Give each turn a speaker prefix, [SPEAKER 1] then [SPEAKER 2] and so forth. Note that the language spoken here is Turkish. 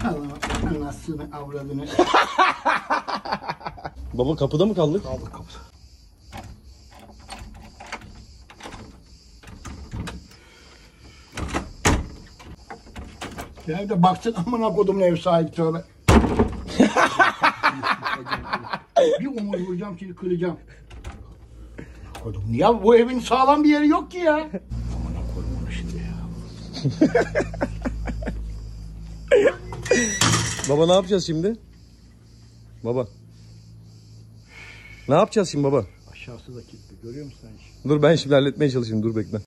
[SPEAKER 1] Anasını avradını.
[SPEAKER 2] Baba kapıda mı kaldık?
[SPEAKER 1] Kaldık kapıda. Ya da baksın amına kodumun ev sahibi tövbe. Bir omuz vuracağım seni kıracağım. Kodum ya bu evin sağlam bir yeri yok ki ya. Amına kodumun şimdi ya.
[SPEAKER 2] Baba ne yapacağız şimdi? Baba. Ne yapacağız şimdi baba?
[SPEAKER 1] Aşağısı da kilitli görüyor musun sen?
[SPEAKER 2] Dur ben şimdi halletmeye çalışayım, dur bekle.